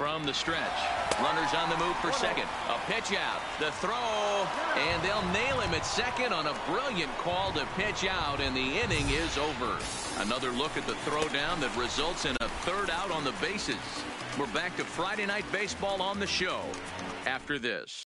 from the stretch. Runners on the move for second. A pitch out. The throw. And they'll nail him at second on a brilliant call to pitch out, and the inning is over. Another look at the throwdown that results in a third out on the bases. We're back to Friday Night Baseball on the show after this.